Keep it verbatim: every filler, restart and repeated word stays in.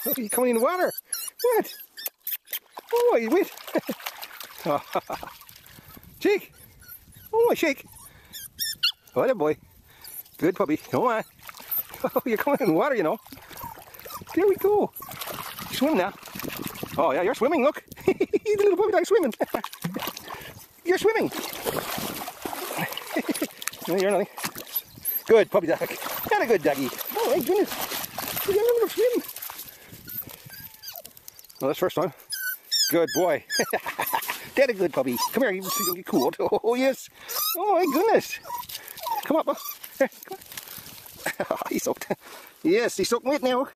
Oh, he's coming in the water. What? Oh, he's wet. Oh, shake. Oh, shake. Oh, that boy. Good puppy. Come on. Oh, you're coming in the water, you know. There we go. Swim now. Oh, yeah, you're swimming. Look. The little puppy dog's swimming. You're swimming. No, you're nothing. Good puppy dog. Not a good doggy. Oh, my goodness. You got a little swim. Well, that's first time. Good boy. That a good puppy. Come here, you can get cooled. Oh, yes. Oh, my goodness. Come up. Here, come on. He's soaked. Yes, he's soaked wet now.